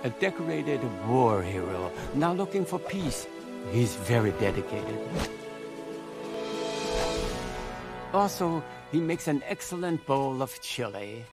A decorated war hero, now looking for peace. He's very dedicated. Also, he makes an excellent bowl of chili.